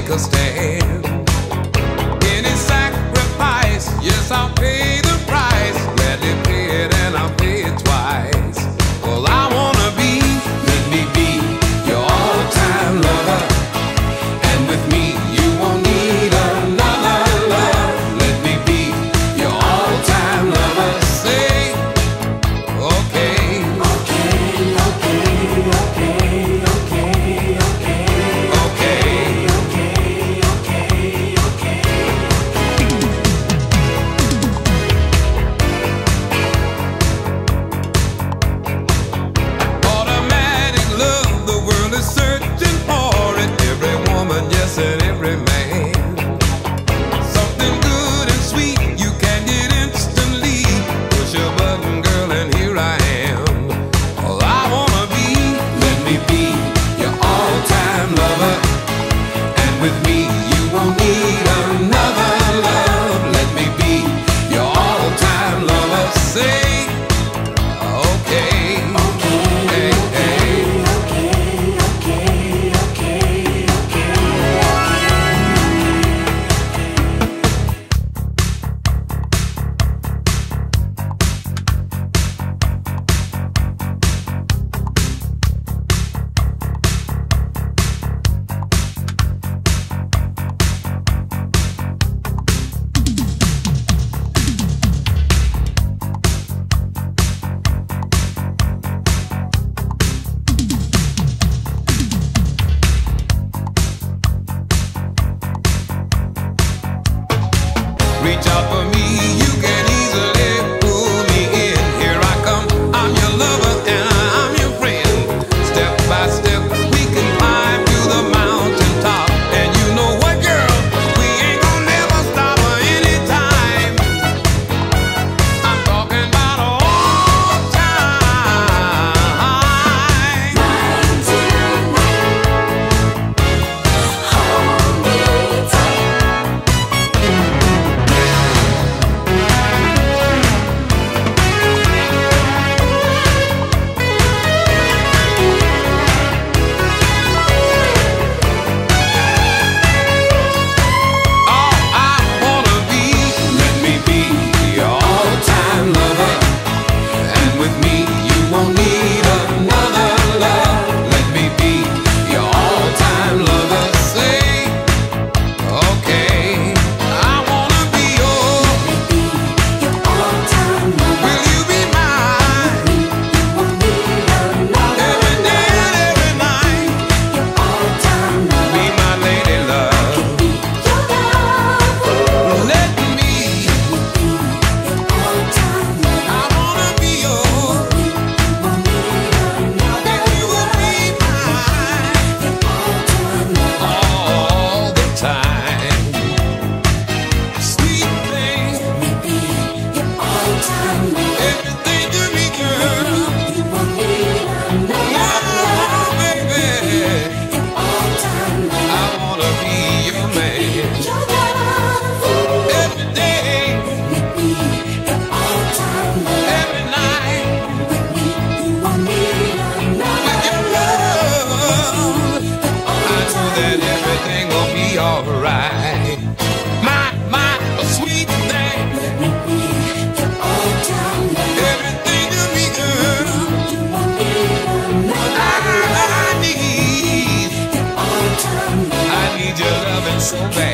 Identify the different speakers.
Speaker 1: take a stand. Any sacrifice, yes, I'll pay the price. Gladly pay it and I'll pay it twice. Well, I wanna be, let me be your all-time lover. And with me, you won't need another love. Let me be your all-time lover. Say, okay. Okay, okay, okay, okay, okay. Okay, okay, okay, automatic love, the world is searching for it. Every woman, yes, and every man. Something good and sweet you can get instantly. Push a button, girl, and here I am. All I wanna be, let me be your all-time lover. And with me, you won't need another love. Let me be your all-time lover. Say, okay. Hey, hey. Reach out for me, you can easily pull me in. Here I come, I'm your lover and I'm your friend. Step by step, we can climb to the mountain top. And you know what, girl, we ain't gonna never stop anytime. I'm talking about all time.
Speaker 2: Mine tonight, hold me tight.
Speaker 1: All I wanna be, let me be your all-time lover. And with me, you won't need another love. Let me be your all-time lover. Say, okay. I wanna be yours.
Speaker 2: Your all-time lover.
Speaker 1: Will you be mine?
Speaker 2: You won't need another
Speaker 1: Every day and every night.
Speaker 2: Your all-time lover.
Speaker 1: Be my lady love.
Speaker 2: Be your love.
Speaker 1: Let me,
Speaker 2: Your all-time lover.
Speaker 1: I wanna be yours.
Speaker 2: You won't need another
Speaker 1: And you will be mine
Speaker 2: Your all-time lover.
Speaker 1: all the time. Sweet thing,
Speaker 2: Be your all-time lover.
Speaker 1: everything to me, girl.
Speaker 2: You won't need another
Speaker 1: Oh, baby,
Speaker 2: Your all-time lover.
Speaker 1: I wanna be your man.
Speaker 2: Your love.
Speaker 1: Every day,
Speaker 2: Let me your all-time lover.
Speaker 1: every night,
Speaker 2: With me, you won't need another
Speaker 1: with your love, I know that everything will be alright. My sweet thing,
Speaker 2: Let me be your all-time lover.
Speaker 1: everything to me, girl.
Speaker 2: You won't need another
Speaker 1: I need,
Speaker 2: your all-time lover.
Speaker 1: I need your loving so bad.